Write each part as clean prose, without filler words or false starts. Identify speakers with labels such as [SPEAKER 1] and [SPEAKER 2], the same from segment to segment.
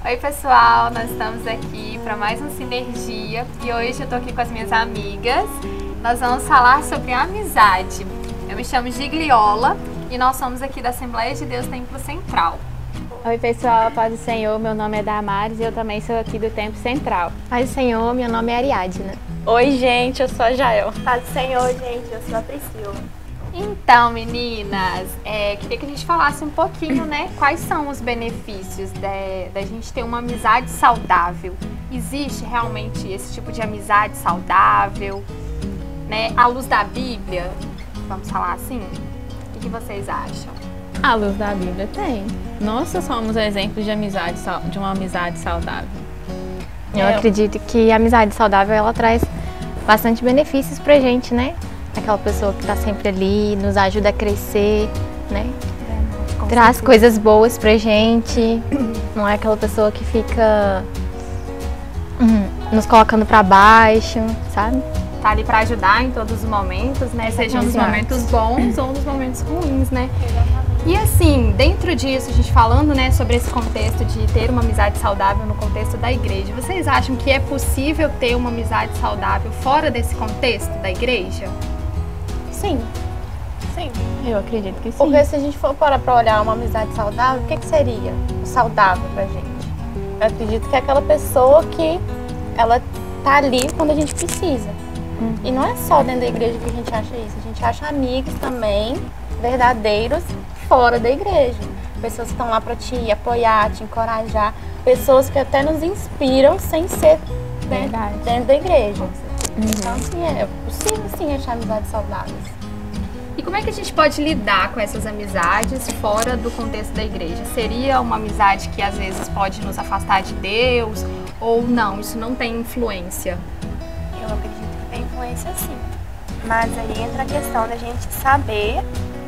[SPEAKER 1] Oi pessoal, nós estamos aqui para mais um Sinergia e hoje eu tô aqui com as minhas amigas. Nós vamos falar sobre amizade. Eu me chamo Gigliola e nós somos aqui da Assembleia de Deus Templo Central.
[SPEAKER 2] Oi pessoal, paz do Senhor, meu nome é Damares e eu também sou aqui do Templo Central.
[SPEAKER 3] Paz do Senhor, meu nome é Ariadna.
[SPEAKER 4] Oi gente, eu sou a Jael.
[SPEAKER 5] Paz do Senhor, gente, eu sou a Priscila.
[SPEAKER 1] Então, meninas, queria que a gente falasse um pouquinho, né? Quais são os benefícios da gente ter uma amizade saudável? Existe realmente esse tipo de amizade saudável, né? À luz da Bíblia, vamos falar assim? O que vocês acham?
[SPEAKER 2] À luz da Bíblia tem. Nós somos exemplos de uma amizade saudável.
[SPEAKER 3] Eu acredito que a amizade saudável, ela traz bastante benefícios pra gente, né? Aquela pessoa que tá sempre ali, nos ajuda a crescer, né? Traz coisas boas pra gente. Não é aquela pessoa que fica nos colocando pra baixo, sabe?
[SPEAKER 1] Tá ali pra ajudar em todos os momentos, né? Sejam nos momentos bons ou nos momentos ruins, né? E assim, dentro disso, a gente falando, né, sobre esse contexto de ter uma amizade saudável no contexto da igreja, vocês acham que é possível ter uma amizade saudável fora desse contexto da igreja?
[SPEAKER 5] Sim. Sim.
[SPEAKER 2] Eu acredito que sim.
[SPEAKER 5] Porque se a gente for parar pra olhar uma amizade saudável, o que seria o saudável pra gente? Eu acredito que é aquela pessoa que ela tá ali quando a gente precisa. E não é só dentro da igreja que a gente acha isso. A gente acha amigos também, verdadeiros, fora da igreja. Pessoas que estão lá pra te apoiar, te encorajar. Pessoas que até nos inspiram sem ser dentro da igreja. Então, assim, é possível, sim, achar amizades saudáveis.
[SPEAKER 1] E como é que a gente pode lidar com essas amizades fora do contexto da igreja? Seria uma amizade que às vezes pode nos afastar de Deus ou não? Isso não tem influência?
[SPEAKER 5] Eu acredito que tem influência, sim. Mas aí entra a questão da gente saber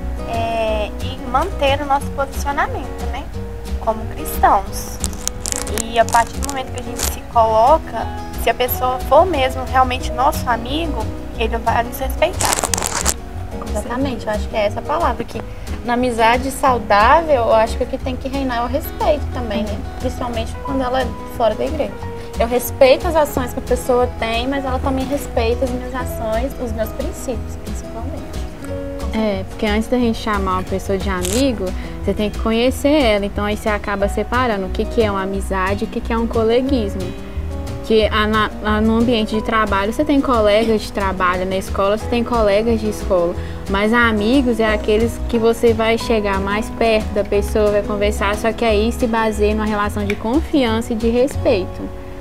[SPEAKER 5] e manter o nosso posicionamento, né? Como cristãos. E a partir do momento que a gente se coloca, se a pessoa for mesmo realmente nosso amigo, ele vai nos respeitar.
[SPEAKER 4] Exatamente, eu acho que é essa a palavra, que na amizade saudável, eu acho que o que tem que reinar é o respeito também, né? Principalmente quando ela é fora da igreja. Eu respeito as ações que a pessoa tem, mas ela também respeita as minhas ações, os meus princípios, principalmente.
[SPEAKER 2] Porque antes da gente chamar uma pessoa de amigo, você tem que conhecer ela. Então aí você acaba separando o que é uma amizade e o que é um coleguismo. Que no ambiente de trabalho você tem colegas de trabalho, na escola você tem colegas de escola, mas amigos é aqueles que você vai chegar mais perto da pessoa, vai conversar, só que aí se baseia numa relação de confiança e de respeito.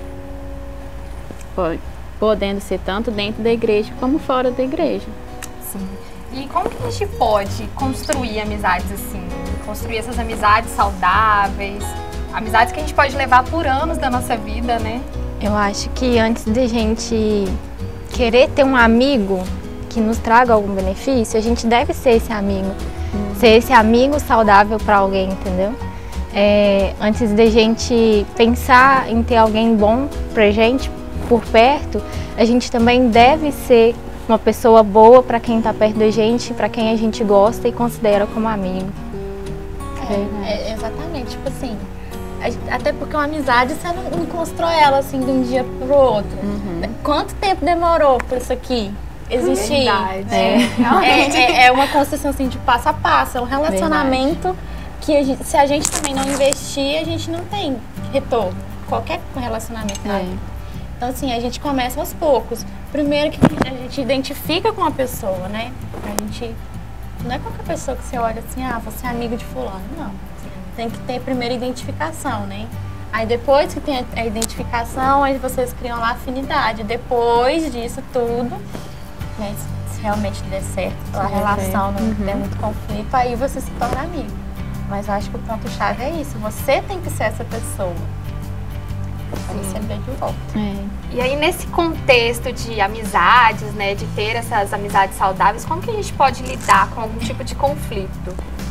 [SPEAKER 2] Podendo ser tanto dentro da igreja como fora da igreja.
[SPEAKER 1] Sim. E como que a gente pode construir amizades assim? Construir essas amizades saudáveis, amizades que a gente pode levar por anos da nossa vida, né?
[SPEAKER 3] Eu acho que antes de gente querer ter um amigo que nos traga algum benefício, a gente deve ser esse amigo. Ser esse amigo saudável para alguém, entendeu? Antes de gente pensar em ter alguém bom pra gente por perto, a gente também deve ser uma pessoa boa para quem tá perto da gente, para quem a gente gosta e considera como amigo.
[SPEAKER 4] Exatamente, tipo assim, até porque uma amizade você não constrói ela assim de um dia pro outro. Quanto tempo demorou por isso aqui existir? É uma construção assim de passo a passo, é um relacionamento que se a gente também não investir, a gente não tem retorno. Qualquer relacionamento. Então assim, a gente começa aos poucos. Primeiro que a gente identifica com a pessoa, né? A gente não é qualquer pessoa que você olha assim, você é amigo de fulano, não. Tem que ter primeiro identificação, né? Aí depois que tem a identificação, aí vocês criam lá a afinidade. Depois disso tudo, né, se realmente der certo a relação, não der muito conflito, aí você se torna amigo. Mas eu acho que o ponto-chave é isso, você tem que ser essa pessoa. Para receber de volta.
[SPEAKER 1] E aí nesse contexto de amizades, né, de ter essas amizades saudáveis, como que a gente pode lidar com algum tipo de conflito?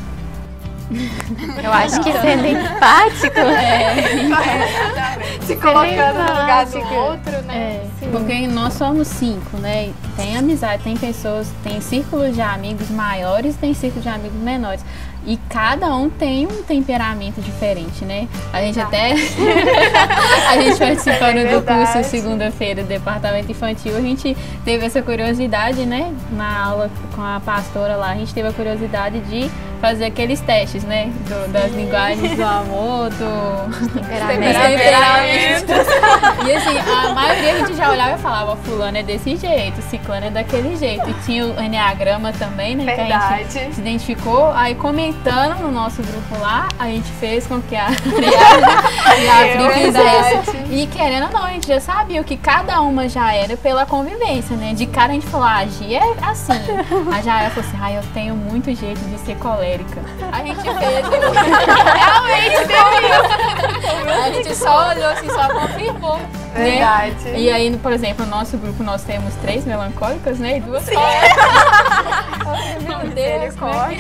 [SPEAKER 3] Eu acho que sendo empático,
[SPEAKER 1] se colocando no lugar do outro, né?
[SPEAKER 2] Porque nós somos 5, né? Tem amizade, tem pessoas, tem círculos de amigos maiores, tem círculos de amigos menores. E cada um tem um temperamento diferente, né? A gente até... a gente participando do curso segunda-feira do departamento infantil, a gente teve essa curiosidade, né? Na aula com a pastora lá, a gente teve a curiosidade de fazer aqueles testes, né? Das linguagens do amor, do temperamento. E assim, a maioria a gente já olhava e falava, fulano é desse jeito, ciclano é daquele jeito. E tinha o enneagrama também, né?
[SPEAKER 1] Verdade.
[SPEAKER 2] Que a gente se identificou. Aí comentando no nosso grupo lá, a gente fez com que a Pri fizesse. E querendo ou não, a gente já sabia o que cada uma já era pela convivência, né? De cara a gente falou, a Gi é assim. A Jael falou assim, eu tenho muito jeito de ser colérica. A gente fez. Realmente deu. A gente só olhou assim, só confirmou.
[SPEAKER 1] Verdade.
[SPEAKER 2] Né? E aí, por exemplo, no nosso grupo nós temos 3 melancólicas, né? E 2 coléricas. Meu Deus,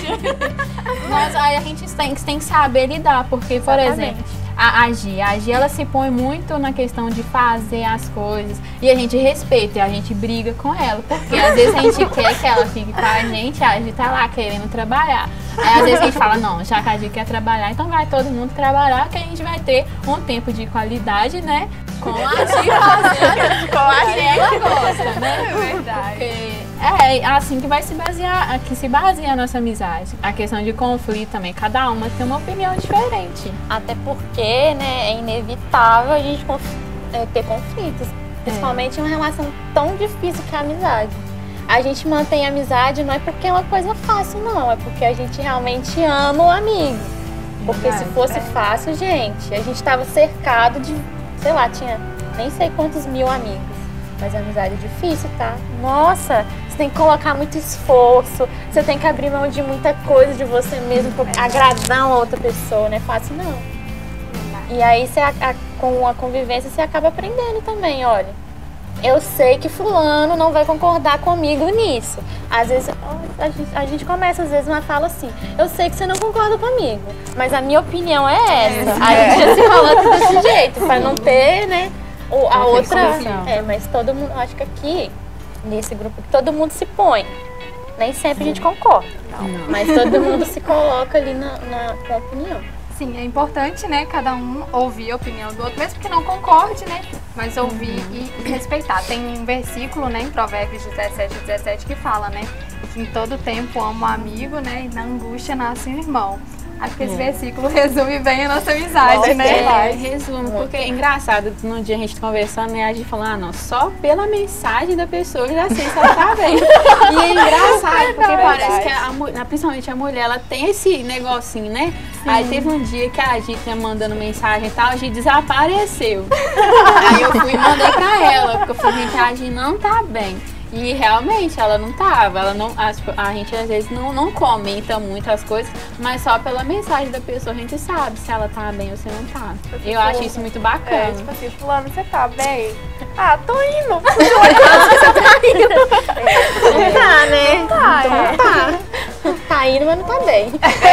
[SPEAKER 2] mas aí a gente tem que saber lidar, porque, por exemplo, a Gi, ela se põe muito na questão de fazer as coisas e a gente respeita e a gente briga com ela, porque às vezes a gente quer que ela fique com a gente tá lá querendo trabalhar. Aí às vezes a gente fala, não, já que a Gi quer trabalhar, então vai todo mundo trabalhar, que a gente vai ter um tempo de qualidade, né? Com a Gi fazendo com a Gi ela gosta, né?
[SPEAKER 1] É verdade.
[SPEAKER 2] Porque é assim que se baseia a nossa amizade. A questão de conflito também, cada uma tem uma opinião diferente.
[SPEAKER 5] Até porque, né, é inevitável a gente ter conflitos. Principalmente em uma relação tão difícil que é a amizade. A gente mantém a amizade não é porque é uma coisa fácil, não. É porque a gente realmente ama o amigo. Porque se fosse fácil, gente, a gente estava cercado de, sei lá, tinha nem sei quantos mil amigos. Mas a amizade é difícil, tá? Nossa, você tem que colocar muito esforço, você tem que abrir mão de muita coisa de você mesmo pra agradar uma outra pessoa, não é fácil não. E aí, com a convivência, você acaba aprendendo também, olha. Eu sei que fulano não vai concordar comigo nisso. Às vezes, a gente começa às vezes uma fala assim, eu sei que você não concorda comigo, mas a minha opinião é essa. Aí a gente já se falando desse jeito, pra não ter, né, a outra... mas todo mundo, acho que aqui, nesse grupo, todo mundo se põe. Nem sempre a gente concorda, mas todo mundo se coloca ali com a opinião.
[SPEAKER 1] Sim, é importante, né, cada um ouvir a opinião do outro, mesmo que não concorde, né, mas ouvir e respeitar. Tem um versículo, né, em Provérbios 17:17 que fala, né, que em todo tempo ama um amigo, né, e na angústia nasce um irmão. Acho que esse versículo resume bem a nossa amizade, né?
[SPEAKER 2] Resume, porque é engraçado, num dia a gente conversando, né, a gente falando, não, só pela mensagem da pessoa eu já sei se ela tá bem. E é engraçado, porque parece que principalmente a mulher, ela tem esse negocinho, né? Sim. Aí teve um dia que a gente ia mandando mensagem e tal, a gente desapareceu. Aí eu fui e mandei pra ela, porque eu falei, gente, a gente não tá bem. E realmente ela não tava, a gente às vezes não comenta muito as coisas, mas só pela mensagem da pessoa a gente sabe se ela tá bem ou se não tá. Eu acho isso muito bacana.
[SPEAKER 5] Tipo assim, fulano, você tá bem? Ah, tô indo. Você tá indo. Não tá, né? Não tá, não tá. Tá indo, mas não tá bem.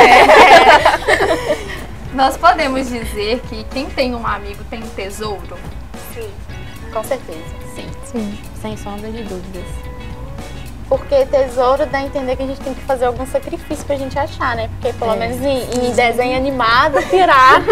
[SPEAKER 1] Nós podemos dizer que quem tem um amigo tem um tesouro?
[SPEAKER 5] Sim, com certeza.
[SPEAKER 2] Sim, sem sombra de dúvidas.
[SPEAKER 5] Porque tesouro dá a entender que a gente tem que fazer algum sacrifício pra gente achar, né? Porque pelo menos em desenho animado, pirata,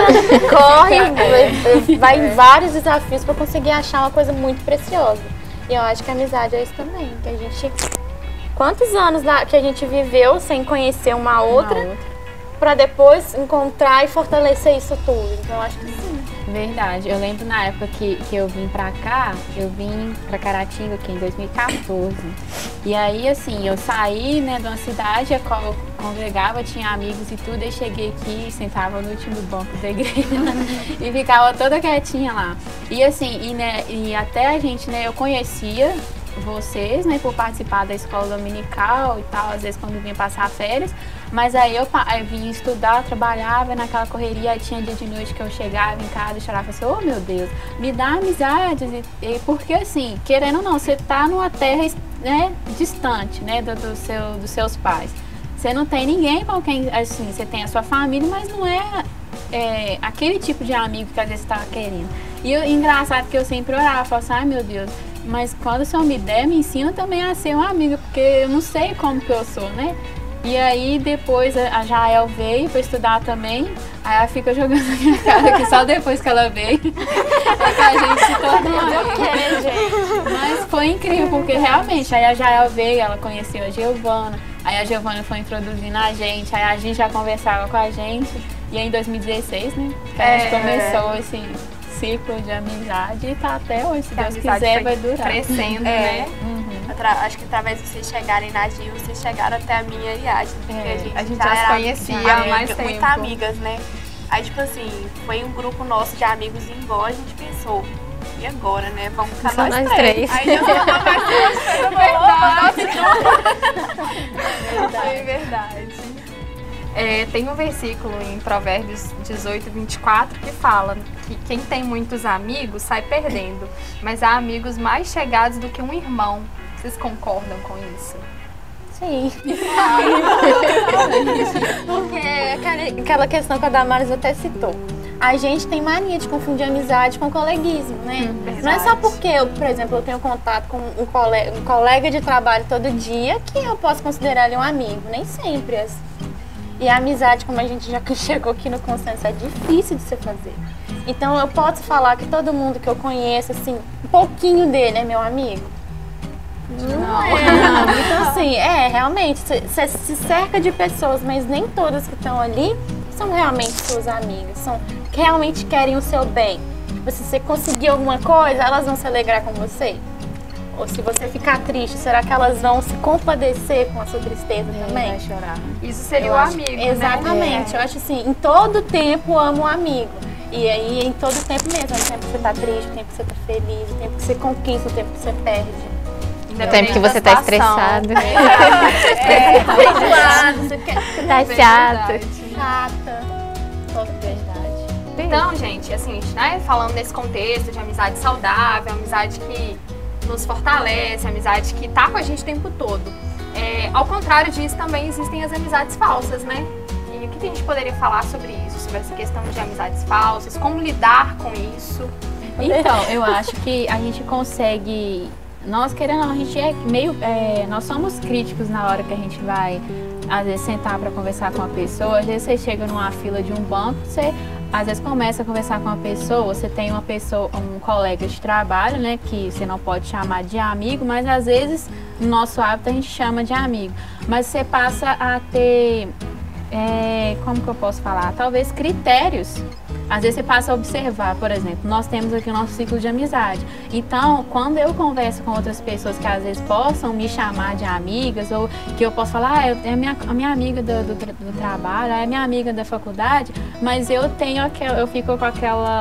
[SPEAKER 5] vai em vários desafios pra conseguir achar uma coisa muito preciosa. E eu acho que a amizade é isso também, que a gente... Quantos anos que a gente viveu sem conhecer uma outra pra depois encontrar e fortalecer isso tudo? Então eu acho que sim.
[SPEAKER 2] Verdade, eu lembro na época que eu vim pra cá, eu vim pra Caratinga aqui em 2014. E aí, assim, eu saí, né, de uma cidade, eu congregava, tinha amigos e tudo, e cheguei aqui, sentava no último banco da igreja e ficava toda quietinha lá. E assim, e até a gente, né, eu conhecia vocês, né, por participar da escola dominical e tal, às vezes quando vinha passar férias, mas aí eu vinha estudar, trabalhava naquela correria, aí tinha dia de noite que eu chegava em casa e chorava assim, oh meu Deus, me dá amizades, porque assim, querendo ou não, você tá numa terra, né, distante, né, dos seus pais, você não tem ninguém com quem, assim, você tem a sua família, mas não é aquele tipo de amigo que às vezes você tava querendo. E engraçado que eu sempre orava, falava assim, ai meu Deus, mas quando o Senhor me der, me ensina também a ser uma amiga, porque eu não sei como que eu sou, né? E aí depois a Jael veio para estudar também. Aí ela fica jogando na minha cara que só depois que ela veio é que a gente se tornou amiga. Mas foi incrível, porque realmente aí a Jael veio, ela conheceu a Giovana. Aí a Giovana foi introduzindo a gente, aí a gente já conversava com a gente. E aí em 2016, né, que a gente começou esse ciclo de amizade e tá até hoje, se Deus quiser, vai durar.
[SPEAKER 1] Crescendo, né?
[SPEAKER 5] Acho que através de vocês chegarem na Gil, vocês chegaram até a minha e a porque
[SPEAKER 1] a gente já se conhecia há mais tempo.
[SPEAKER 5] Muito amigas, né? Aí, tipo assim, foi um grupo nosso de amigos em Gó, a gente pensou, e agora, né? Vamos ficar
[SPEAKER 3] Só nós três.
[SPEAKER 5] Aí eu falou mais
[SPEAKER 1] É verdade. Tem um versículo em Provérbios 18, 24 que fala que quem tem muitos amigos sai perdendo, mas há amigos mais chegados do que um irmão. Vocês concordam com isso?
[SPEAKER 5] Sim. Porque aquela questão que a Damares até citou. A gente tem mania de confundir amizade com coleguismo, né? Não é só porque, por exemplo, eu tenho contato com um colega de trabalho todo dia que eu posso considerar ele um amigo. Nem sempre é assim. E a amizade, como a gente já chegou aqui no consenso, é difícil de se fazer. Então eu posso falar que todo mundo que eu conheço, assim, um pouquinho dele é meu amigo? Não é. Então assim, realmente, você se cerca de pessoas, mas nem todas que estão ali são realmente suas amigas, são que realmente querem o seu bem. Se você conseguir alguma coisa, elas vão se alegrar com você? Ou se você ficar triste, será que elas vão se compadecer com a sua tristeza também?
[SPEAKER 2] Vai chorar.
[SPEAKER 1] Isso seria o amigo,
[SPEAKER 5] exatamente.
[SPEAKER 1] Né?
[SPEAKER 5] Eu acho assim, em todo tempo amo o amigo. E aí, em todo tempo mesmo. O tempo que você tá triste, o tempo que você tá feliz, o tempo que você conquista, o tempo que você perde.
[SPEAKER 3] O tempo que você tá estressado.
[SPEAKER 5] Você
[SPEAKER 3] tá chato.
[SPEAKER 5] Chata. Toda verdade.
[SPEAKER 1] Então, gente, assim, né, falando nesse contexto de amizade saudável, amizade que nos fortalece, amizade que tá com a gente o tempo todo. Ao contrário disso, também existem as amizades falsas, né? E o que a gente poderia falar sobre isso? Sobre essa questão de amizades falsas, como lidar com isso?
[SPEAKER 2] Então, eu acho que a gente consegue... Nós, querendo ou não, a gente é meio... nós somos críticos na hora que a gente vai, às vezes, sentar para conversar com uma pessoa. Às vezes você chega numa fila de um banco, você... Às vezes começa a conversar com uma pessoa, você tem uma pessoa, um colega de trabalho, né, que você não pode chamar de amigo, mas às vezes no nosso hábito a gente chama de amigo. Mas você passa a ter, como que eu posso falar? Talvez critérios. Às vezes você passa a observar, por exemplo, nós temos aqui o nosso ciclo de amizade. Então, quando eu converso com outras pessoas que às vezes possam me chamar de amigas, ou que eu posso falar, é a minha amiga do trabalho, é a minha amiga da faculdade, mas eu fico com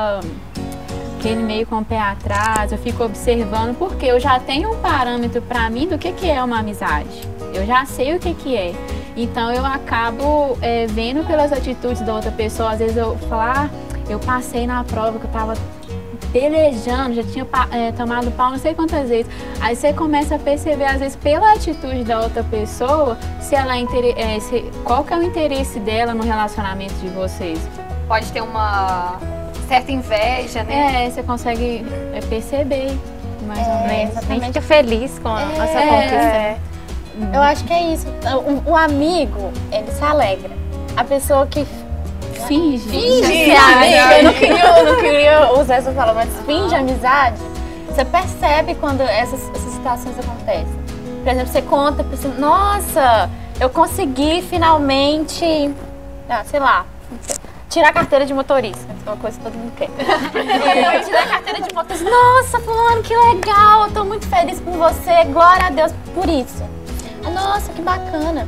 [SPEAKER 2] aquele meio com o pé atrás, eu fico observando, porque eu já tenho um parâmetro para mim do que é uma amizade. Eu já sei o que é. Então eu acabo vendo pelas atitudes da outra pessoa, às vezes eu falo, eu passei na prova que eu tava pelejando, já tinha tomado pau não sei quantas vezes. Aí você começa a perceber, às vezes, pela atitude da outra pessoa, se ela qual que é o interesse dela no relacionamento de vocês.
[SPEAKER 1] Pode ter uma certa inveja, né?
[SPEAKER 2] Você consegue perceber, mais ou menos.
[SPEAKER 3] A gente fica feliz com a sua conquista.
[SPEAKER 5] Eu acho que é isso. O amigo, ele se alegra. A pessoa que
[SPEAKER 2] finge
[SPEAKER 5] amizade. Eu não queria usar essa palavra, mas finge amizade. Você percebe quando essas situações acontecem. Por exemplo, você conta pra você, nossa, eu consegui finalmente, sei lá, tirar a carteira de motorista. É uma coisa que todo mundo quer. Tirar a carteira de motorista. Nossa, fulano, que legal, eu tô muito feliz por você, glória a Deus por isso. Nossa, que bacana.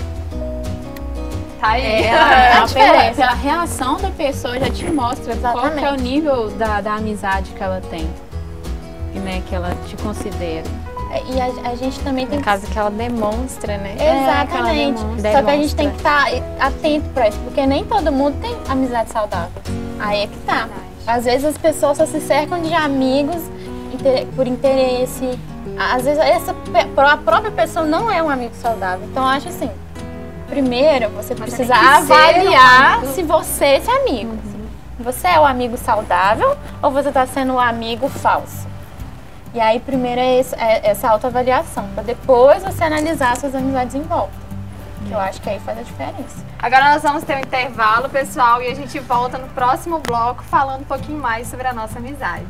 [SPEAKER 1] Tá aí.
[SPEAKER 2] A reação da pessoa já te mostra qual que é o nível da amizade que ela tem, né, que ela te considera.
[SPEAKER 5] E a gente também tem...
[SPEAKER 3] No caso que ela demonstra, né?
[SPEAKER 5] Exatamente. Só que a gente tem que estar atento pra isso, porque nem todo mundo tem amizade saudável. Aí é que tá. Às vezes as pessoas só se cercam de amigos por interesse. Às vezes a própria pessoa não é um amigo saudável. Então eu acho assim, primeiro você precisa avaliar se você é esse amigo. Você é o amigo saudável ou você está sendo o amigo falso? E aí primeiro é essa autoavaliação, para depois você analisar suas amizades em volta. Que eu acho que aí faz a diferença.
[SPEAKER 1] Agora nós vamos ter um intervalo, pessoal, e a gente volta no próximo bloco falando um pouquinho mais sobre a nossa amizade.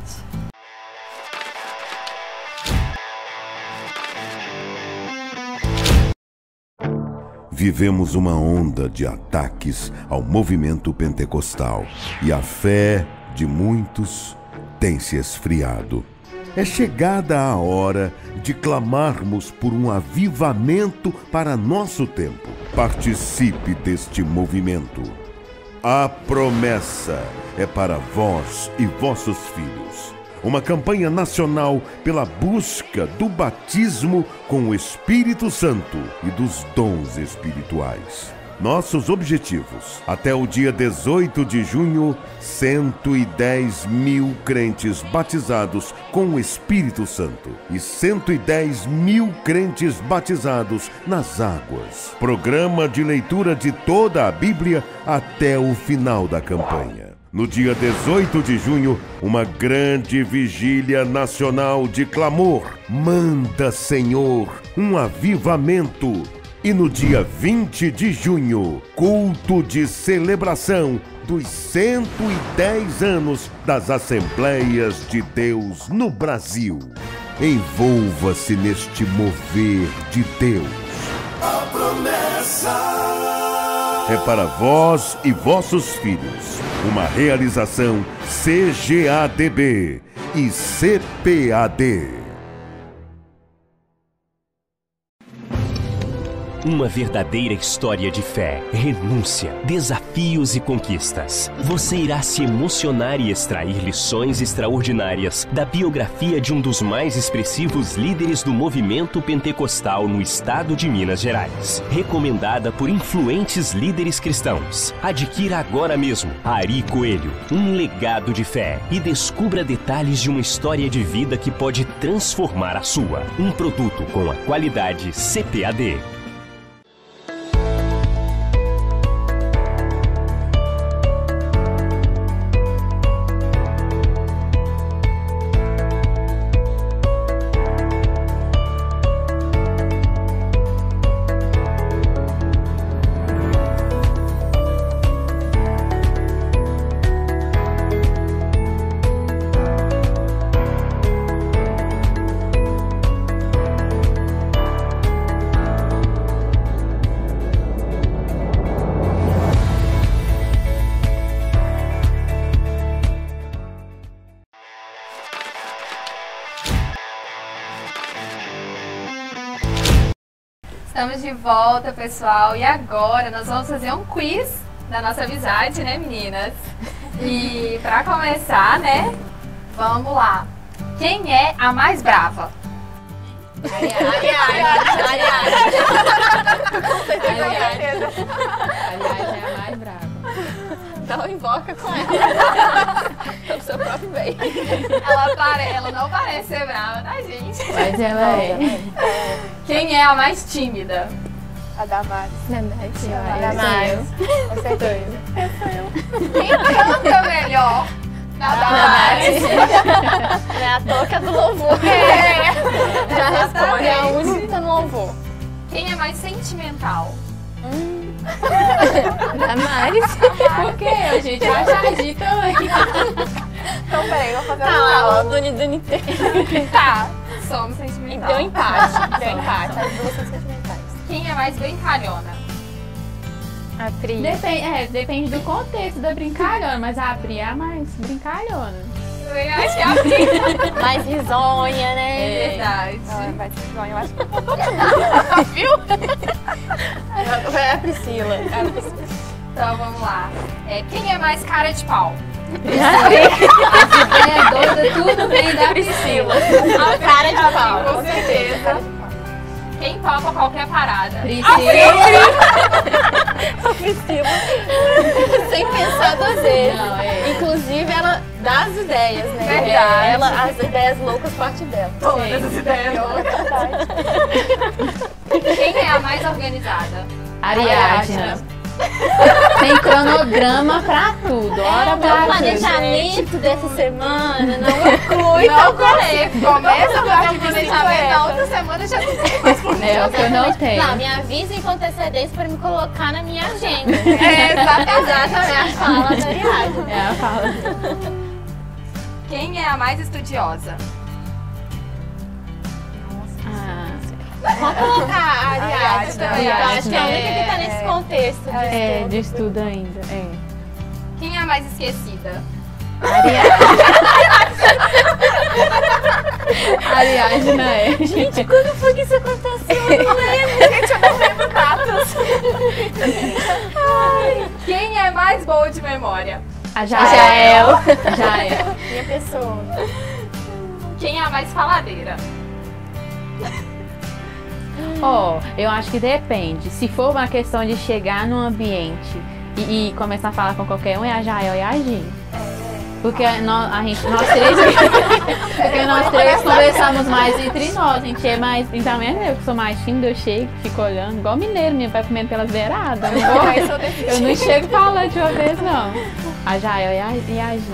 [SPEAKER 6] Vivemos uma onda de ataques ao movimento pentecostal e a fé de muitos tem se esfriado. É chegada a hora de clamarmos por um avivamento para nosso tempo. Participe deste movimento. A promessa é para vós e vossos filhos. Uma campanha nacional pela busca do batismo com o Espírito Santo e dos dons espirituais. Nossos objetivos: até o dia 18 de junho, 110 mil crentes batizados com o Espírito Santo e 110 mil crentes batizados nas águas. Programa de leitura de toda a Bíblia até o final da campanha. No dia 18 de junho, uma grande vigília nacional de clamor. Manda, Senhor, um avivamento. E no dia 20 de junho, culto de celebração dos 110 anos das Assembleias de Deus no Brasil. Envolva-se neste mover de Deus. A promessa é para vós e vossos filhos. Uma realização CGADB e CPAD.
[SPEAKER 7] Uma verdadeira história de fé, renúncia, desafios e conquistas. Você irá se emocionar e extrair lições extraordinárias da biografia de um dos mais expressivos líderes do movimento pentecostal no estado de Minas Gerais. Recomendada por influentes líderes cristãos. Adquira agora mesmo Ari Coelho, um legado de fé, e descubra detalhes de uma história de vida que pode transformar a sua. Um produto com a qualidade CPAD.
[SPEAKER 1] Estamos de volta, pessoal, e agora nós vamos fazer um quiz da nossa amizade, né, meninas? E pra começar, né, vamos lá. Quem é a mais brava?
[SPEAKER 2] Aliás, é a mais brava.
[SPEAKER 5] Então invoca com ela. Pelo seu próprio bem.
[SPEAKER 1] Ela não parece ser brava, tá, gente?
[SPEAKER 2] Mas ela é.
[SPEAKER 1] Quem é a mais tímida?
[SPEAKER 5] A Damares.
[SPEAKER 2] Damares.
[SPEAKER 5] Com certeza.
[SPEAKER 1] Quem canta melhor? A Damares.
[SPEAKER 5] Não é a toa que é do louvor. Já responde, é a única que tá no louvor.
[SPEAKER 1] Quem é mais sentimental?
[SPEAKER 2] Damares. Por quê? A gente vai agir também.
[SPEAKER 5] Então, peraí, vou fazer uma aula do NT.
[SPEAKER 1] Tá, somos sentimentais.
[SPEAKER 5] Deu empate. As duas são sentimentais.
[SPEAKER 1] Quem é mais brincalhona?
[SPEAKER 3] A Pri.
[SPEAKER 2] Depende do contexto da brincalhona, mas a Pri é a mais brincalhona.
[SPEAKER 1] Eu acho que é a Pri.
[SPEAKER 5] Mais risonha, né?
[SPEAKER 1] É verdade.
[SPEAKER 5] Ela vai ser risonha, eu acho que... Viu? É a Priscila.
[SPEAKER 1] Então vamos lá. Quem é mais cara de pau?
[SPEAKER 2] É doida, tudo vem da Priscila.
[SPEAKER 1] A cara de pau, com certeza. Quem topa qualquer parada?
[SPEAKER 2] Priscila.
[SPEAKER 5] A Priscila. Sem pensar duas vezes.
[SPEAKER 2] Não,
[SPEAKER 5] Inclusive, ela dá as ideias, né?
[SPEAKER 1] Verdade.
[SPEAKER 5] As ideias loucas partem dela.
[SPEAKER 1] Todas as ideias. Quem é a mais organizada?
[SPEAKER 2] Ariadna. Tem cronograma pra tudo, hora pra
[SPEAKER 4] O
[SPEAKER 2] tudo.
[SPEAKER 4] planejamento dessa semana não inclui
[SPEAKER 1] Não
[SPEAKER 4] tal tarefa.
[SPEAKER 1] Começa a fazer o planejamento, na outra semana já não tem mais
[SPEAKER 2] É o que eu não tenho.
[SPEAKER 4] Não, me avisem com antecedência para me colocar na minha agenda.
[SPEAKER 1] Exatamente.
[SPEAKER 4] A fala da Ariadne.
[SPEAKER 2] É a fala.
[SPEAKER 1] Quem é a mais estudiosa?
[SPEAKER 4] Vamos colocar a Ariadne também. Eu acho que é a única que tá nesse contexto.
[SPEAKER 2] É, de estudo ainda. É.
[SPEAKER 1] Quem é a mais esquecida?
[SPEAKER 2] Ariadne, né?
[SPEAKER 4] Gente, quando foi que isso aconteceu? Eu não lembro.
[SPEAKER 1] Gente, eu não lembro datas. Quem é mais boa de memória?
[SPEAKER 2] A Jael.
[SPEAKER 5] Minha pessoa.
[SPEAKER 1] Quem é a mais faladeira?
[SPEAKER 2] Eu acho que depende. Se for uma questão de chegar num ambiente e começar a falar com qualquer um, é a Jael e a Gi. Porque nós três conversamos mais entre nós. A gente é mais. Então, eu que sou mais tímida, eu chego, fico olhando, igual mineiro mesmo, vai comendo pelas beiradas. Eu não chego falando de uma vez, não. A Jael e a Gi.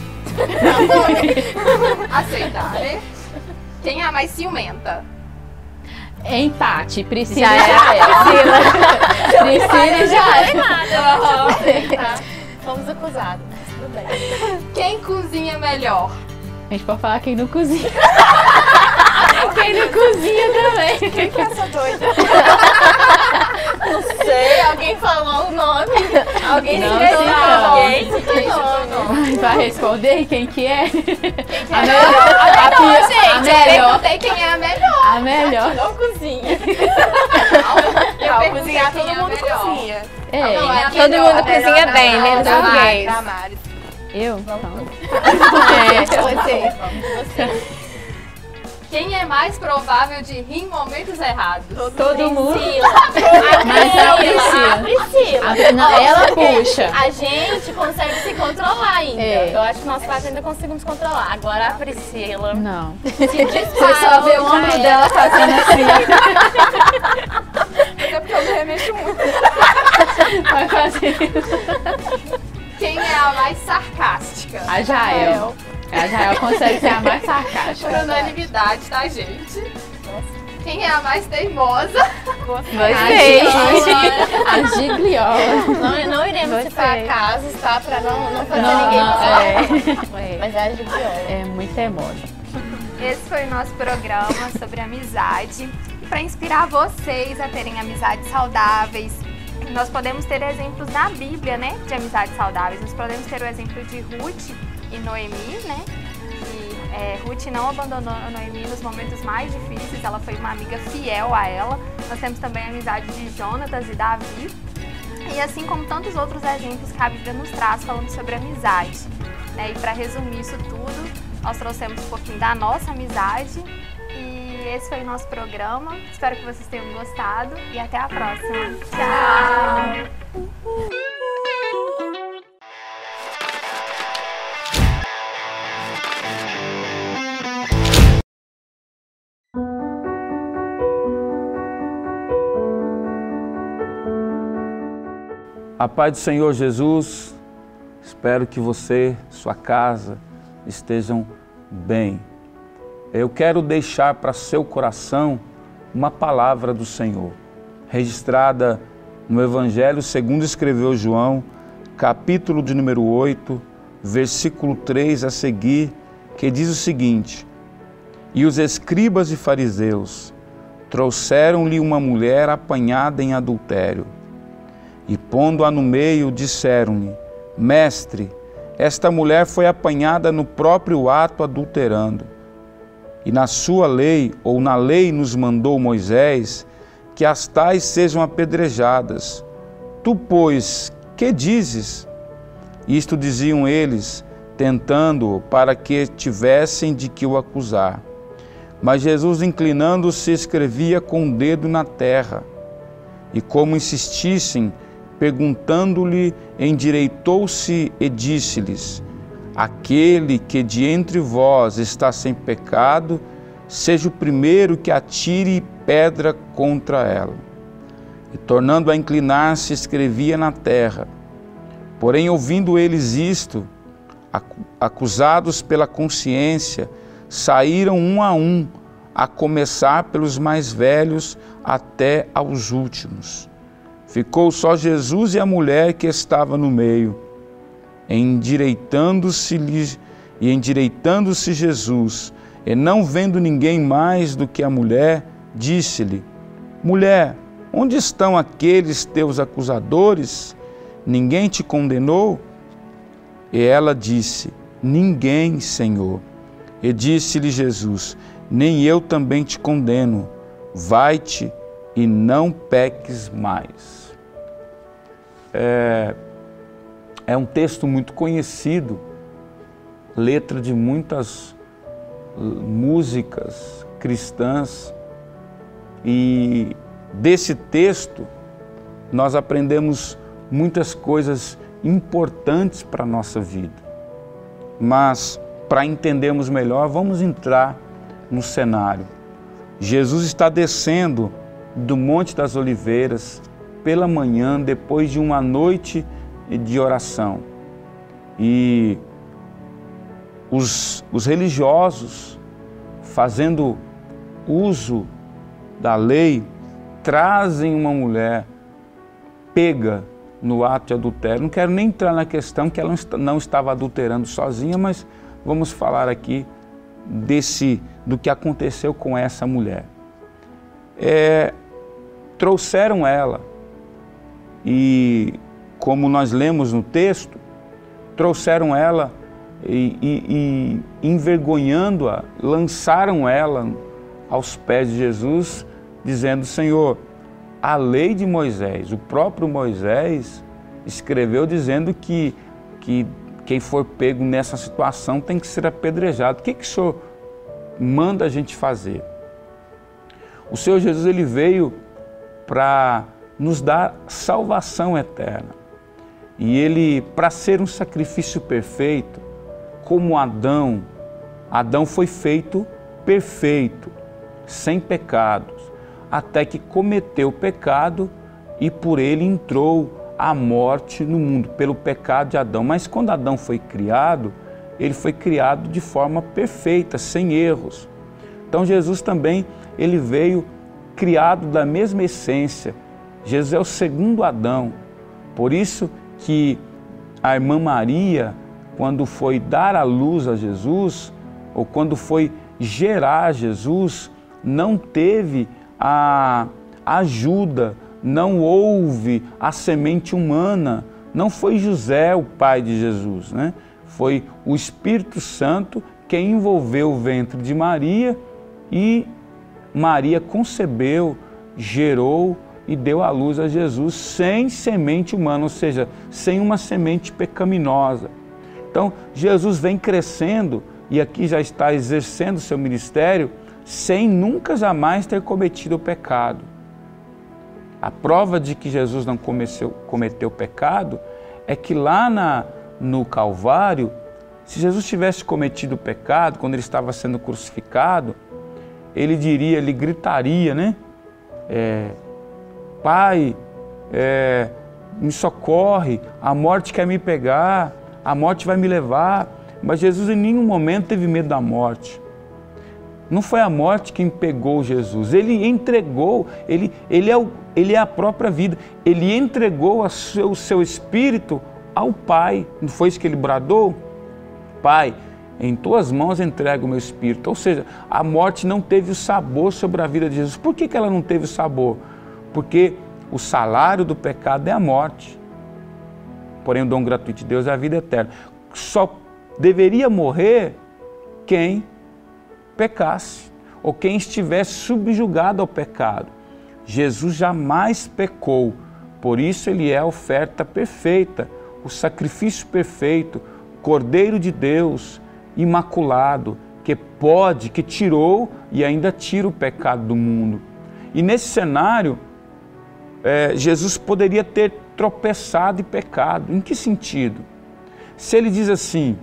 [SPEAKER 1] Aceitar, né? Quem é a mais ciumenta?
[SPEAKER 2] Empate, Priscila e Jael. Priscila e Jael.
[SPEAKER 5] Fomos acusados. Tudo bem.
[SPEAKER 1] Quem cozinha melhor?
[SPEAKER 2] A gente pode falar quem não cozinha. Quem não cozinha também.
[SPEAKER 5] Quem que é essa doida?
[SPEAKER 4] Não sei, alguém falou o nome. Alguém
[SPEAKER 2] Não,
[SPEAKER 4] citou
[SPEAKER 2] não.
[SPEAKER 4] alguém. Citou o nome.
[SPEAKER 2] Vai responder quem que é?
[SPEAKER 1] A melhor, gente.
[SPEAKER 2] A
[SPEAKER 1] Eu
[SPEAKER 2] melhor.
[SPEAKER 1] perguntei quem é a melhor.
[SPEAKER 2] A melhor.
[SPEAKER 5] Não cozinha.
[SPEAKER 1] Eu perguntei
[SPEAKER 5] Cozinhar,
[SPEAKER 1] quem
[SPEAKER 5] todo
[SPEAKER 1] é a
[SPEAKER 5] mundo
[SPEAKER 1] melhor.
[SPEAKER 5] cozinha.
[SPEAKER 2] É,
[SPEAKER 4] Todo mundo cozinha bem, menos os gays.
[SPEAKER 1] Damares.
[SPEAKER 2] eu? Então.
[SPEAKER 1] Quem é mais provável de rir em momentos errados?
[SPEAKER 2] Todo mundo.
[SPEAKER 4] Mas
[SPEAKER 2] é a Priscila.
[SPEAKER 4] Priscila.
[SPEAKER 2] Não, ela puxa.
[SPEAKER 4] A gente consegue se controlar ainda.
[SPEAKER 2] É.
[SPEAKER 4] Eu acho que nós quatro ainda conseguimos controlar. Agora a Priscila.
[SPEAKER 2] Não.
[SPEAKER 4] Se
[SPEAKER 2] Você só vê o ombro dela fazendo assim.
[SPEAKER 1] É porque eu me remexo muito.
[SPEAKER 2] Vai fazer.
[SPEAKER 1] Quem é a mais sarcástica?
[SPEAKER 2] A Jael. A Jael consegue ser a mais sarcástica.
[SPEAKER 1] Por unanimidade, tá, gente? Quem é a mais teimosa?
[SPEAKER 2] A Gigliola.
[SPEAKER 4] Não iremos citar casos, tá? Pra não fazer ninguém passar. Mas é a Gigliola.
[SPEAKER 2] É muito teimosa.
[SPEAKER 1] Esse foi o nosso programa sobre amizade. E para inspirar vocês a terem amizades saudáveis, nós podemos ter exemplos na Bíblia, né? De amizades saudáveis. Nós podemos ter o exemplo de Ruth e Noemi, né? E Ruth não abandonou a Noemi nos momentos mais difíceis, ela foi uma amiga fiel a ela. Nós temos também a amizade de Jonatas e Davi. E assim como tantos outros exemplos que a Bíblia nos traz falando sobre amizade. Né? E para resumir isso tudo, nós trouxemos um pouquinho da nossa amizade. E esse foi o nosso programa. Espero que vocês tenham gostado e até a próxima. Tchau!
[SPEAKER 8] A paz do Senhor Jesus, espero que você, sua casa, estejam bem. Eu quero deixar para seu coração uma palavra do Senhor, registrada no Evangelho segundo escreveu João, capítulo de número 8, versículo 3 a seguir, que diz o seguinte: E os escribas e fariseus trouxeram-lhe uma mulher apanhada em adultério. E pondo-a no meio, disseram-lhe: Mestre, esta mulher foi apanhada no próprio ato adulterando. E na sua lei, ou na lei nos mandou Moisés, que as tais sejam apedrejadas. Tu, pois, que dizes? Isto diziam eles, tentando-o para que tivessem de que o acusar. Mas Jesus, inclinando-se, escrevia com o dedo na terra. E como insistissem, perguntando-lhe, endireitou-se e disse-lhes: Aquele que de entre vós está sem pecado, seja o primeiro que atire pedra contra ela. e, tornando a inclinar-se, escrevia na terra. Porém, ouvindo eles isto, acusados pela consciência, saíram um, a começar pelos mais velhos até aos últimos. Ficou só Jesus e a mulher que estava no meio. Endireitando-se Jesus, e não vendo ninguém mais do que a mulher, disse-lhe: Mulher, onde estão aqueles teus acusadores? Ninguém te condenou? E ela disse: Ninguém, Senhor. E disse-lhe Jesus: Nem eu também te condeno. Vai-te e não peques mais. É um texto muito conhecido, letra de muitas músicas cristãs, e desse texto nós aprendemos muitas coisas importantes para a nossa vida. Mas, para entendermos melhor, vamos entrar no cenário. Jesus está descendo do Monte das Oliveiras pela manhã, depois de uma noite de oração. E os religiosos, fazendo uso da lei, trazem uma mulher pega no ato de adultério. Não quero nem entrar na questão que ela não estava adulterando sozinha, mas vamos falar aqui do que aconteceu com essa mulher. Trouxeram ela e, como nós lemos no texto, trouxeram ela e envergonhando-a, lançaram ela aos pés de Jesus, dizendo: Senhor, a lei de Moisés, o próprio Moisés escreveu dizendo que quem for pego nessa situação tem que ser apedrejado. O que o Senhor manda a gente fazer? O Senhor Jesus, ele veio para nos dar salvação eterna. E ele, para ser um sacrifício perfeito, como Adão foi feito perfeito, sem pecados, até que cometeu o pecado e por ele entrou a morte no mundo, pelo pecado de Adão. Mas quando Adão foi criado, ele foi criado de forma perfeita, sem erros. Então Jesus também, ele veio criado da mesma essência. Jesus é o segundo Adão. Por isso que a irmã Maria, quando foi dar à luz a Jesus, ou quando foi gerar Jesus, não teve a ajuda, não houve a semente humana, não foi José o pai de Jesus, né? Foi o Espírito Santo quem envolveu o ventre de Maria e Maria concebeu, gerou e deu à luz a Jesus sem semente humana, ou seja, sem uma semente pecaminosa. Então, Jesus vem crescendo e aqui já está exercendo seu ministério sem nunca jamais ter cometido o pecado. A prova de que Jesus não cometeu pecado é que lá no Calvário, se Jesus tivesse cometido o pecado, quando ele estava sendo crucificado, ele gritaria, né? Pai, me socorre, a morte quer me pegar, a morte vai me levar. Mas Jesus em nenhum momento teve medo da morte. Não foi a morte quem pegou Jesus, ele entregou, ele é a própria vida, ele entregou o seu espírito ao Pai. Não foi isso que ele bradou? Pai, em tuas mãos entrego o meu espírito. Ou seja, a morte não teve o sabor sobre a vida de Jesus. Por que ela não teve o sabor? Porque o salário do pecado é a morte. Porém, o dom gratuito de Deus é a vida eterna. Só deveria morrer quem pecasse, ou quem estivesse subjugado ao pecado. Jesus jamais pecou, por isso ele é a oferta perfeita, o sacrifício perfeito, Cordeiro de Deus, imaculado, que tirou e ainda tira o pecado do mundo. E nesse cenário, Jesus poderia ter tropeçado e pecado. Em que sentido? Se ele diz assim,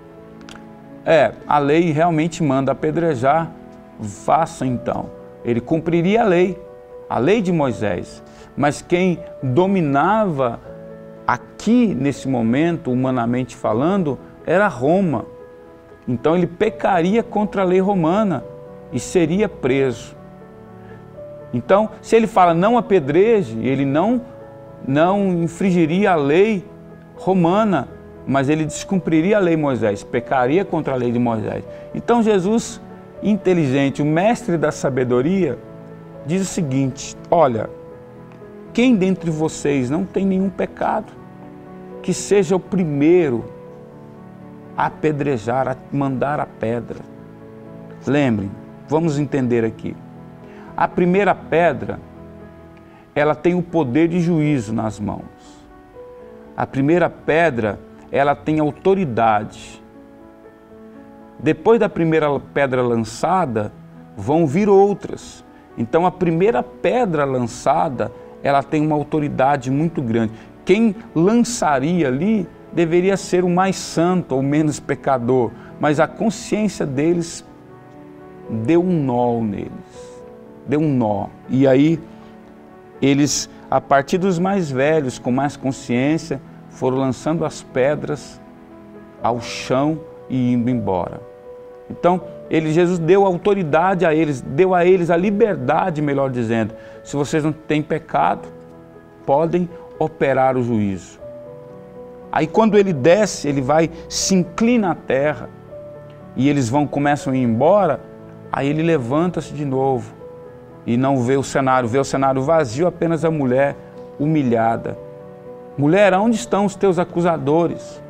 [SPEAKER 8] a lei realmente manda apedrejar, faça então. Ele cumpriria a lei. a lei de Moisés. Mas quem dominava aqui, nesse momento, humanamente falando, era Roma. Então ele pecaria contra a lei romana e seria preso. Então, se ele fala não apedreje, ele não infringiria a lei romana, mas ele descumpriria a lei de Moisés, pecaria contra a lei de Moisés. Então Jesus, inteligente, o mestre da sabedoria, diz o seguinte: olha, quem dentre vocês não tem nenhum pecado, que seja o primeiro a apedrejar, a mandar a pedra. Lembrem, vamos entender aqui. A primeira pedra, ela tem o poder de juízo nas mãos. A primeira pedra, ela tem autoridade. Depois da primeira pedra lançada, vão vir outras. Então a primeira pedra lançada, ela tem uma autoridade muito grande. Quem lançaria ali deveria ser o mais santo ou menos pecador, mas a consciência deles deu um nó neles. Deu um nó. E aí eles, a partir dos mais velhos, com mais consciência, foram lançando as pedras ao chão e indo embora. Então, Jesus deu autoridade a eles, deu a eles a liberdade, melhor dizendo. Se vocês não têm pecado, podem operar o juízo. Aí quando ele desce, ele vai, se inclina à terra, e eles começam a ir embora, aí ele levanta-se de novo, e não vê o cenário vazio, apenas a mulher humilhada. Mulher, aonde estão os teus acusadores?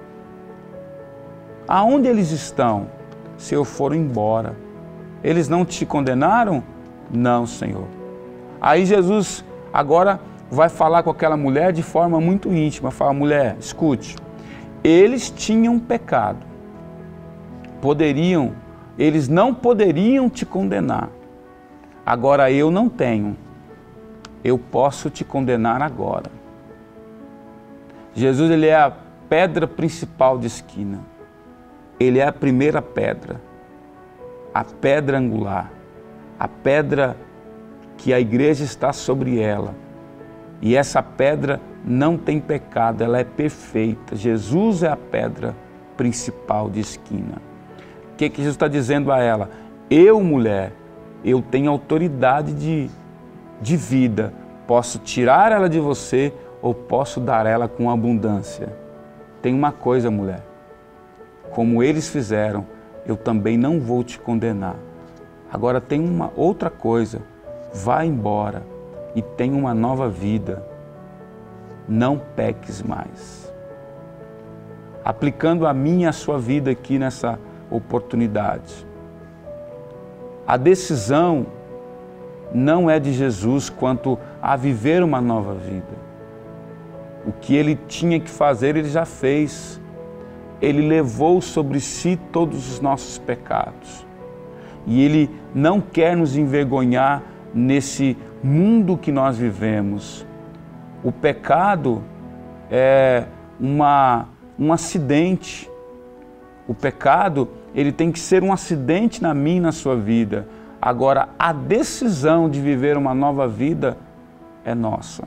[SPEAKER 8] Aonde eles estão? Se eu for embora. Eles não te condenaram? Não, Senhor. Aí Jesus agora vai falar com aquela mulher de forma muito íntima. Fala: mulher, escute, eles tinham pecado. Eles não poderiam te condenar. Agora eu não tenho. Eu posso te condenar agora. Jesus, ele é a pedra principal de esquina. Ele é a primeira pedra, a pedra angular, a pedra que a igreja está sobre ela. E essa pedra não tem pecado, ela é perfeita. Jesus é a pedra principal de esquina. O que Jesus está dizendo a ela? Eu, mulher, eu tenho autoridade de vida. Posso tirar ela de você ou posso dar ela com abundância. Tem uma coisa, mulher. Como eles fizeram, eu também não vou te condenar. Agora tem uma outra coisa. Vá embora e tenha uma nova vida. Não peques mais. Aplicando a minha e a sua vida aqui nessa oportunidade. A decisão não é de Jesus quanto a viver uma nova vida. O que ele tinha que fazer, ele já fez. Ele levou sobre si todos os nossos pecados. E ele não quer nos envergonhar nesse mundo que nós vivemos. O pecado é um acidente. O pecado, ele tem que ser um acidente na minha e na sua vida. Agora, a decisão de viver uma nova vida é nossa.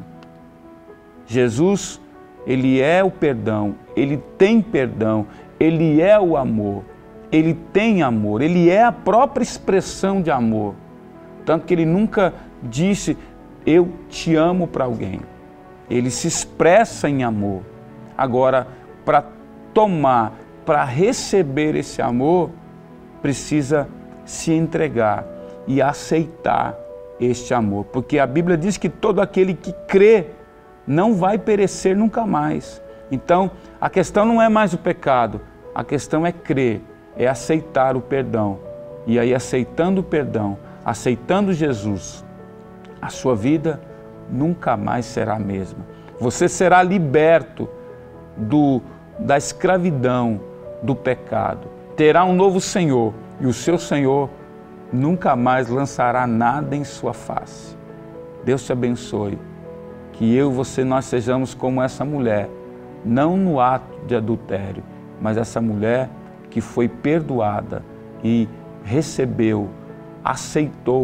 [SPEAKER 8] Jesus, ele é o perdão, ele tem perdão, ele é o amor, ele tem amor, ele é a própria expressão de amor. Tanto que ele nunca disse, eu te amo para alguém. Ele se expressa em amor. Agora, para tomar, para receber esse amor, precisa se entregar e aceitar este amor. Porque a Bíblia diz que todo aquele que crê não vai perecer nunca mais. Então, a questão não é mais o pecado, a questão é crer, é aceitar o perdão. E aí, aceitando o perdão, aceitando Jesus, a sua vida nunca mais será a mesma. Você será liberto da escravidão, do pecado. Terá um novo Senhor e o seu Senhor nunca mais lançará nada em sua face. Deus te abençoe. Que eu e você, nós sejamos como essa mulher, não no ato de adultério, mas essa mulher que foi perdoada e recebeu, aceitou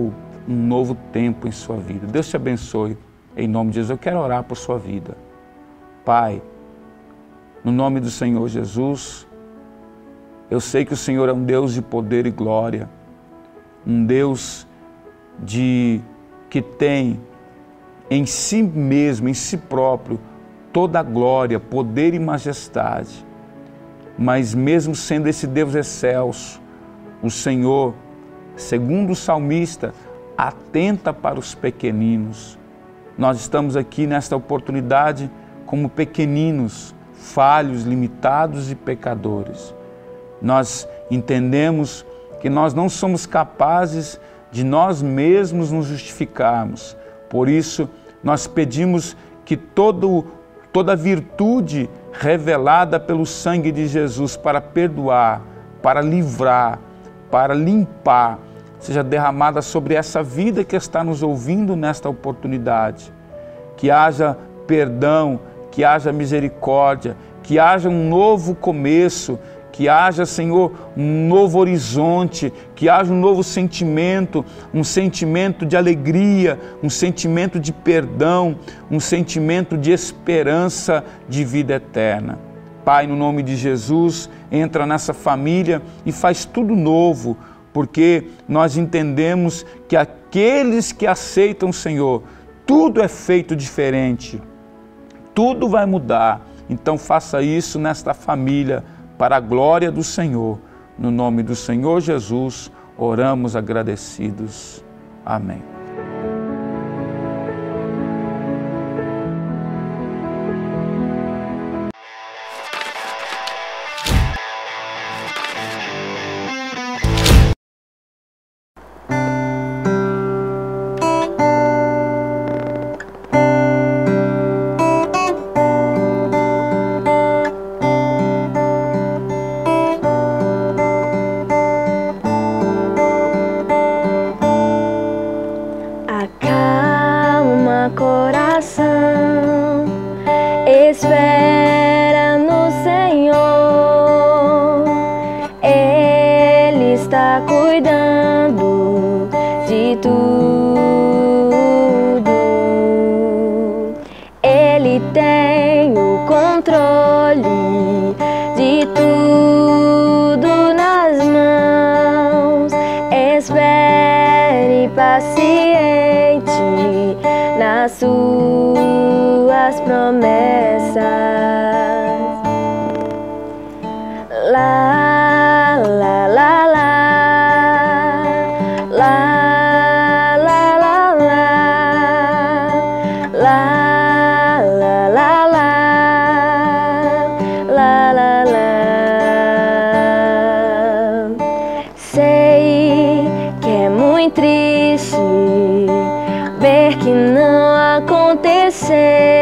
[SPEAKER 8] um novo tempo em sua vida. Deus te abençoe. Em nome de Jesus, eu quero orar por sua vida. Pai, no nome do Senhor Jesus, eu sei que o Senhor é um Deus de poder e glória, um Deus que tem em si mesmo, em si próprio, toda a glória, poder e majestade. Mas mesmo sendo esse Deus excelso, o Senhor, segundo o salmista, atenta para os pequeninos. Nós estamos aqui nesta oportunidade como pequeninos, falhos, limitados e pecadores. Nós entendemos que nós não somos capazes de nós mesmos nos justificarmos. Por isso, nós pedimos que toda virtude revelada pelo sangue de Jesus para perdoar, para livrar, para limpar, seja derramada sobre essa vida que está nos ouvindo nesta oportunidade. Que haja perdão, que haja misericórdia, que haja um novo começo, que haja, Senhor, um novo horizonte, que haja um novo sentimento, um sentimento de alegria, um sentimento de perdão, um sentimento de esperança de vida eterna. Pai, no nome de Jesus, entra nessa família e faz tudo novo, porque nós entendemos que aqueles que aceitam o Senhor, tudo é feito diferente, tudo vai mudar. Então faça isso nesta família, para a glória do Senhor. No nome do Senhor Jesus, oramos agradecidos. Amém.
[SPEAKER 9] Espera no Senhor, Ele está cuidando de tudo. Ele tem o controle de tudo nas mãos. Espere paciente nas suas promessas. La la la la, la la la la, la la la la, la la la. Sei que é muito triste ver que não aconteceu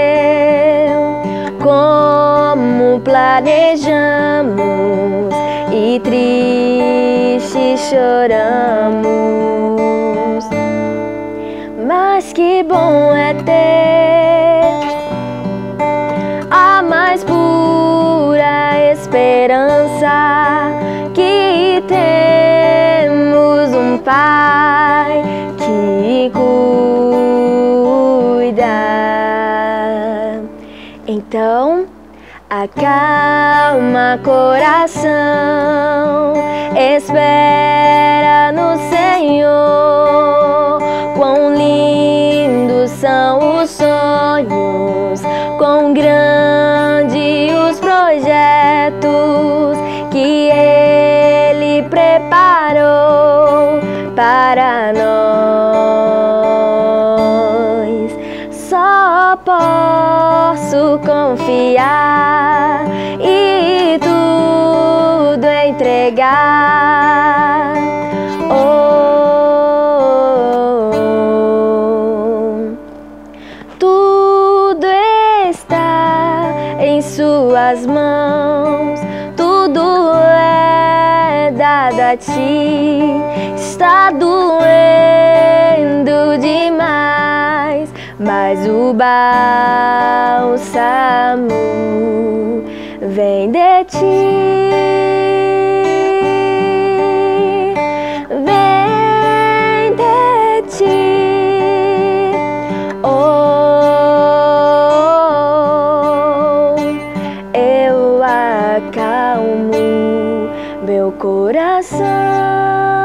[SPEAKER 9] como planejamos e triste choramos. Mas que bom é ter a mais pura esperança, que temos um Pai que cuida. Então, acalma coração, espera no Senhor. Quão lindos são os sonhos, quão grandes os projetos que Ele preparou para nós. Só posso confiar e tudo entregar. Tudo está em Suas mãos, tudo é dado a Ti. Está doendo demais, mas o bálsamo vem de Ti. Vem de Ti. coração.